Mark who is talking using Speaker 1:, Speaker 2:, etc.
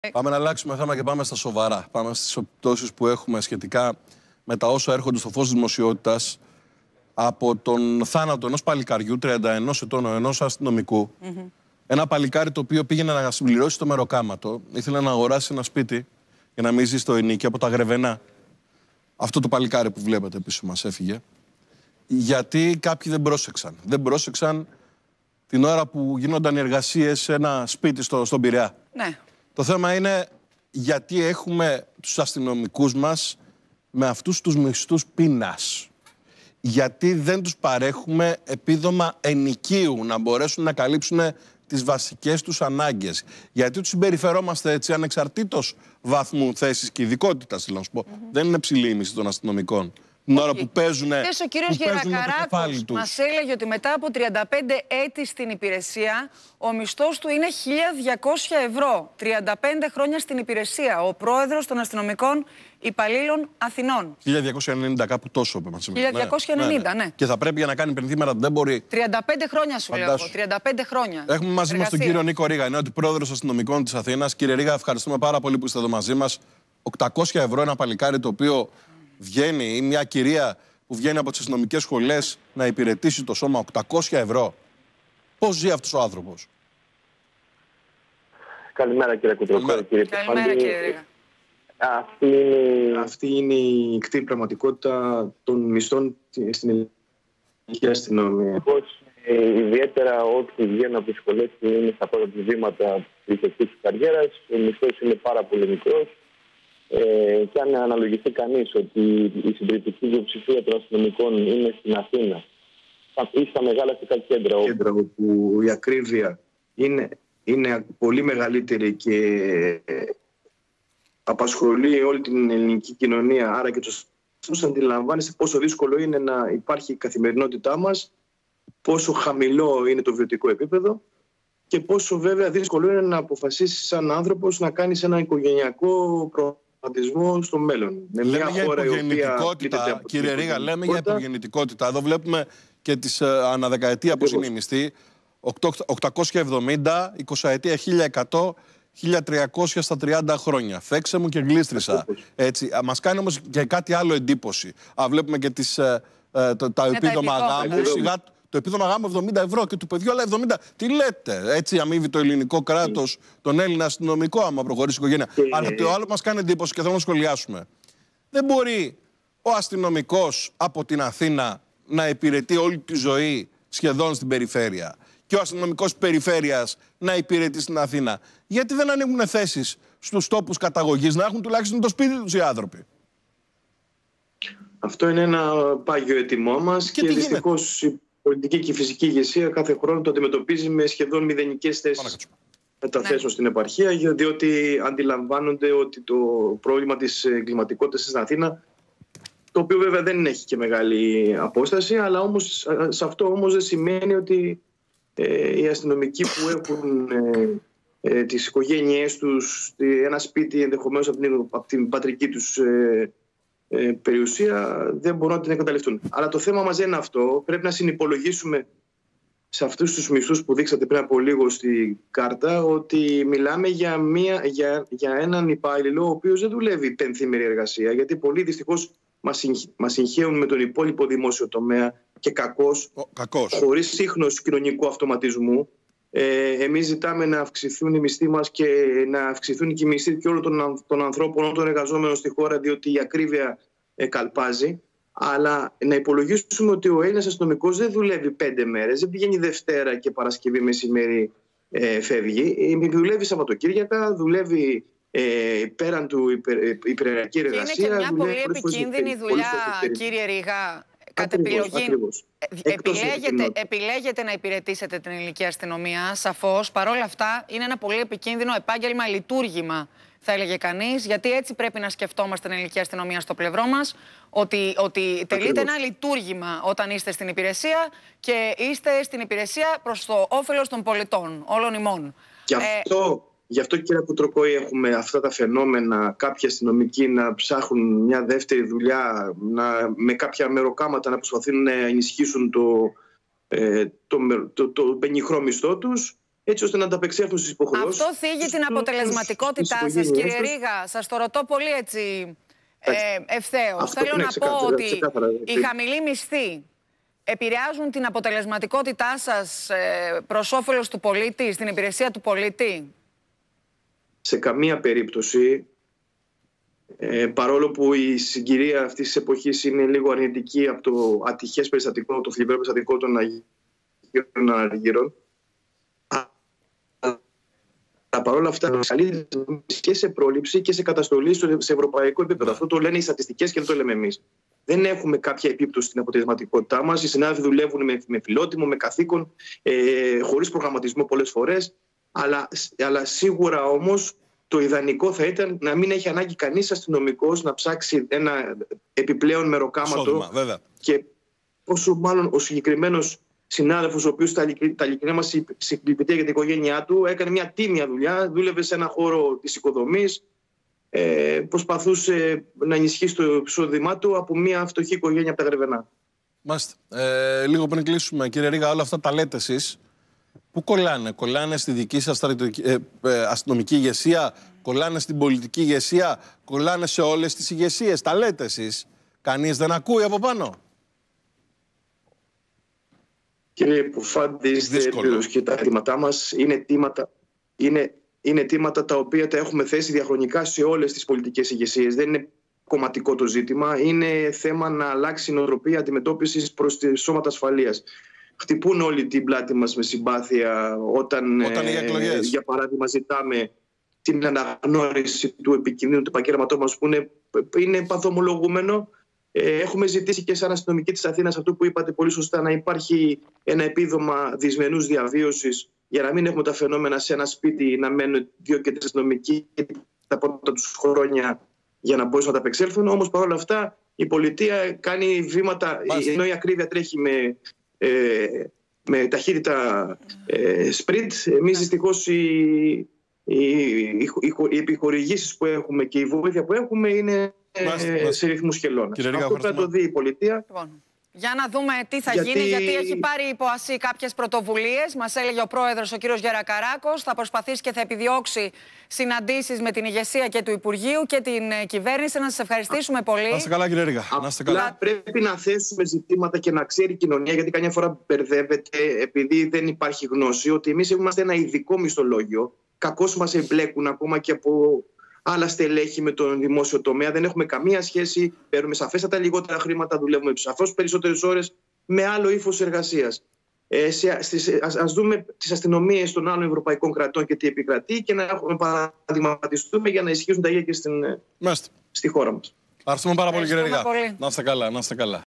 Speaker 1: Πάμε να αλλάξουμε θέμα και πάμε στα σοβαρά. Πάμε στις επιπτώσεις που έχουμε σχετικά με τα όσα έρχονται στο φως της δημοσιότητας από τον θάνατο ενός παλικαριού 31 ετών, ενός αστυνομικού. Ένα παλικάρι το οποίο πήγαινε να συμπληρώσει το μεροκάματο, ήθελε να αγοράσει ένα σπίτι για να μην ζει στο ενοίκιο από τα Γρεβενά. Αυτό το παλικάρι που βλέπετε πίσω μας έφυγε. Γιατί κάποιοι δεν πρόσεξαν. Δεν πρόσεξαν την ώρα που γίνονταν οι εργασίες σε ένα σπίτι στον Πειραιά.
Speaker 2: Ναι.
Speaker 1: Το θέμα είναι γιατί έχουμε τους αστυνομικούς μας με αυτούς τους μισθούς πείνας. Γιατί δεν τους παρέχουμε επίδομα ενοικίου να μπορέσουν να καλύψουν τις βασικές τους ανάγκες. Γιατί τους συμπεριφερόμαστε έτσι ανεξαρτήτως βαθμού, θέσης και ειδικότητας, θέλω να σου πω. Δεν είναι ψηλή η μισθή των αστυνομικών. Την ώρα που παίζουν.
Speaker 2: Ο κύριος Γερακαράκος μας έλεγε ότι μετά από 35 έτη στην υπηρεσία, ο μισθός του είναι 1.200 ευρώ. 35 χρόνια στην υπηρεσία. Ο πρόεδρος των αστυνομικών υπαλλήλων Αθηνών.
Speaker 1: 1.290, κάπου τόσο είπε μας.
Speaker 2: 1.290, ναι.
Speaker 1: Και θα πρέπει για να κάνει πενθήμερα δεν μπορεί.
Speaker 2: 35 χρόνια σου λέω εγώ. 35 χρόνια.
Speaker 1: Έχουμε μαζί μας τον κύριο Νίκο Ρίγα, είναι ο πρόεδρος αστυνομικών της Αθήνας. Κύριε Ρίγα, ευχαριστούμε πάρα πολύ που είστε εδώ μαζί μας. 800 ευρώ ένα παλικάρι το οποίο βγαίνει, ή μια κυρία που βγαίνει από τις αστυνομικές σχολές να υπηρετήσει το σώμα, 800 ευρώ. Πώς ζει αυτός ο άνθρωπος?
Speaker 3: Καλημέρα κύριε Κουτροκόρη, κύριε
Speaker 2: Καλημέρα
Speaker 3: Πεφάντη.
Speaker 2: κύριε Ρίγα.
Speaker 3: Αυτή είναι η ικτή πραγματικότητα των μισθών στην ελληνική αστυνομία. Ιδιαίτερα όσοι βγαίνουν από τις σχολές και είναι στα πρώτα του βήματα της ιδιωτικής καριέρας, ο μισθός είναι πάρα πολύ μικρός. Και αν αναλογιστεί κανείς ότι η συντριπτική πλειοψηφία των αστυνομικών είναι στην Αθήνα ή στα μεγάλα αστικά κέντρα όπου η ακρίβεια είναι πολύ μεγαλύτερη και απασχολεί όλη την ελληνική κοινωνία, άρα και τους αντιλαμβάνεστε πόσο δύσκολο είναι να υπάρχει η καθημερινότητά μας, πόσο χαμηλό είναι το βιωτικό επίπεδο και πόσο βέβαια δύσκολο είναι να αποφασίσεις σαν άνθρωπος να κάνεις ένα οικογενειακό προγραμματισμό στο μέλλον.
Speaker 1: Με μια χώρα η οποία, κύριε Ρίγα, λέμε για υπογεννητικότητα. Εδώ βλέπουμε και τις αναδεκαετία πώς είναι η μισθή. 870, 20 ετία 1100, 1300 στα 30 χρόνια. Φέξε μου και γλίστρισα. Έτσι. Μας κάνει όμως και κάτι άλλο εντύπωση. Βλέπουμε και τα επίδομα γάμου. Το επίδομα γάμου 70 ευρώ και του παιδιού άλλα 70. Τι λέτε, έτσι αμείβει το ελληνικό κράτος τον Έλληνα αστυνομικό, άμα προχωρήσει η οικογένεια. Αλλά το άλλο μας κάνει εντύπωση και θέλω να σχολιάσουμε. Δεν μπορεί ο αστυνομικός από την Αθήνα να υπηρετεί όλη τη ζωή σχεδόν στην περιφέρεια και ο αστυνομικός περιφέρειας να υπηρετεί στην Αθήνα. Γιατί δεν ανοίγουν θέσεις στους τόπους καταγωγής, να έχουν τουλάχιστον το σπίτι τους οι άνθρωποι?
Speaker 3: Αυτό είναι ένα πάγιο έτοιμό μας και δυστυχώς η πολιτική και η φυσική ηγεσία κάθε χρόνο το αντιμετωπίζει με σχεδόν μηδενικές θέσεις μεταθέσεων στην επαρχία, διότι αντιλαμβάνονται ότι το πρόβλημα της εγκληματικότητας στην Αθήνα, το οποίο βέβαια δεν έχει και μεγάλη απόσταση, αλλά όμως, σε αυτό όμως δεν σημαίνει ότι οι αστυνομικοί που έχουν τις οικογένειές τους, ένα σπίτι ενδεχομένως από την πατρική τους περιουσία, δεν μπορούν να την εκμεταλλευτούν. Αλλά το θέμα μας δεν είναι αυτό. Πρέπει να συνυπολογίσουμε σε αυτούς τους μισθούς που δείξατε πριν από λίγο στη κάρτα ότι μιλάμε για έναν υπάλληλο ο οποίος δεν δουλεύει πενθήμερη εργασία, γιατί πολλοί δυστυχώς μας συγχαίουν με τον υπόλοιπο δημόσιο τομέα και κακώς. Χωρίς σύγχρονος κοινωνικού αυτοματισμού. Εμείς ζητάμε να αυξηθούν οι μισθοί μας και να αυξηθούν και οι μισθοί και όλων των ανθρώπων, όλων των εργαζόμενων στη χώρα, διότι η ακρίβεια καλπάζει. Αλλά να υπολογίσουμε ότι ο Έλληνας αστυνομικός δεν δουλεύει 5 μέρες, δεν πηγαίνει Δευτέρα και Παρασκευή μεσημέρι φεύγει. Δουλεύει Σαββατοκύριακα, δουλεύει πέραν του υπερεργατική εργασία.
Speaker 2: Είναι και μια πολύ επικίνδυνη δουλειά, κύριε Ρίγα. Κατ' επιλογή. Επιλέγετε να υπηρετήσετε την ελληνική αστυνομία, σαφώς. Παρ' όλα αυτά, είναι ένα πολύ επικίνδυνο επάγγελμα, λειτουργήμα, θα έλεγε κανείς. Γιατί έτσι πρέπει να σκεφτόμαστε την ελληνική αστυνομία στο πλευρό μας, ότι τελείται ένα λειτουργήμα όταν είστε στην υπηρεσία και είστε στην υπηρεσία προς το όφελος των πολιτών, όλων ημών.
Speaker 3: Γι' αυτό, κύριε Κουτροκόη, έχουμε αυτά τα φαινόμενα, κάποιοι αστυνομικοί να ψάχνουν μια δεύτερη δουλειά, με κάποια μεροκάματα να προσπαθούν να ενισχύσουν το πενιχρό μισθό τους, έτσι ώστε να ανταπεξέλθουν στις υποχρεώσεις.
Speaker 2: Αυτό θίγει την αποτελεσματικότητά σας, κύριε Ρήγα. Σας το ρωτώ πολύ έτσι ευθέως. Θέλω να πω ότι οι χαμηλοί μισθοί επηρεάζουν την αποτελεσματικότητά σας προς όφελος του πολίτη, στην υπηρεσία του πολίτη?
Speaker 3: Σε καμία περίπτωση. Παρόλο που η συγκυρία αυτής της εποχής είναι λίγο αρνητική από το ατυχές περιστατικό, το θλιβερό περιστατικό των Αγίων Αργύρων, αλλά παρόλα αυτά και σε πρόληψη και σε καταστολή σε ευρωπαϊκό επίπεδο. Αυτό το λένε οι στατιστικές και δεν το λέμε εμείς. Δεν έχουμε κάποια επίπτωση στην αποτελεσματικότητά μας. Οι συνάδελφοι δουλεύουν με φιλότιμο, με καθήκον, χωρίς προγραμματισμό πολλές φορές, αλλά σίγουρα όμως το ιδανικό θα ήταν να μην έχει ανάγκη κανείς αστυνομικός να ψάξει ένα επιπλέον μεροκάματο. Και όσο μάλλον ο συγκεκριμένος συνάδελφος, ο οποίος τα ειλικρινά μας συλληπιτήρια για την οικογένειά του, έκανε μια τίμια δουλειά, δούλευε σε ένα χώρο της οικοδομής, προσπαθούσε να ενισχύσει το εισόδημά του από μια φτωχή οικογένεια από τα Γρεβενά.
Speaker 1: Μάλιστα. Λίγο πριν κλείσουμε, κύριε Ρήγα, όλα αυτά τα λέτε εσείς. Πού κολλάνε? Κολλάνε στη δική σας αστυνομική ηγεσία, κολλάνε στην πολιτική ηγεσία, κολλάνε σε όλες τις ηγεσίες? Τα λέτε εσείς. Κανείς δεν ακούει από πάνω?
Speaker 3: Κύριε Πουφάντη, είστε έτοιμος και τα αιτήματά μας είναι αιτήματα τα οποία τα έχουμε θέσει διαχρονικά σε όλες τις πολιτικές ηγεσίες. Δεν είναι κομματικό το ζήτημα. Είναι θέμα να αλλάξει η νοοτροπία αντιμετώπισης προς τη σώματα ασφαλείας. Χτυπούν όλη την πλάτη μας με συμπάθεια όταν για παράδειγμα ζητάμε την αναγνώριση του επικίνδυνου του επαγγέλματός μας, που είναι παθομολογούμενο. Έχουμε ζητήσει και σαν αστυνομική της Αθήνας αυτό που είπατε πολύ σωστά, να υπάρχει ένα επίδομα δυσμενούς διαβίωσης, για να μην έχουμε τα φαινόμενα σε ένα σπίτι να μένουν 2 και 3 αστυνομικοί τα πρώτα τους χρόνια για να μπορέσουν να τα απεξέλθουν. Όμως παρόλα αυτά η πολιτεία κάνει βήματα, ενώ η ακρίβεια τρέχει με ταχύτητα σπριντ. Εμείς δυστυχώς οι επιχορηγήσεις που έχουμε και η βοήθεια που έχουμε είναι σε ρυθμούς χελώνας. Αυτό πρέπει να το δει η πολιτεία.
Speaker 2: Για να δούμε τι θα γίνει, γιατί έχει πάρει υπό ΑΣΥ κάποιες πρωτοβουλίες. Μας έλεγε ο πρόεδρος, ο κύριος Γερακαράκος, θα προσπαθήσει και θα επιδιώξει συναντήσεις με την ηγεσία και του Υπουργείου και την κυβέρνηση. Να σας ευχαριστήσουμε πολύ.
Speaker 1: Να είστε καλά, κύριε Ρήγα.
Speaker 3: Πρέπει να θέσουμε ζητήματα και να ξέρει η κοινωνία, γιατί καμιά φορά μπερδεύεται, επειδή δεν υπάρχει γνώση, ότι εμείς είμαστε ένα ειδικό μισθολόγιο. Κακώς μας εμπλέκουν ακόμα και από άλλα στελέχη με τον δημόσιο τομέα. Δεν έχουμε καμία σχέση. Παίρνουμε σαφέστατα λιγότερα χρήματα, δουλεύουμε σαφώς περισσότερες ώρες με άλλο ύφος εργασίας. Ας δούμε τις αστυνομίες των άλλων ευρωπαϊκών κρατών και τι επικρατεί και να παραδειγματιστούμε για να ισχύσουν τα ίδια και στη χώρα μας.
Speaker 1: Ευχαριστούμε πάρα πολύ, κύριε Ρήγα. Να είστε καλά, να είστε καλά.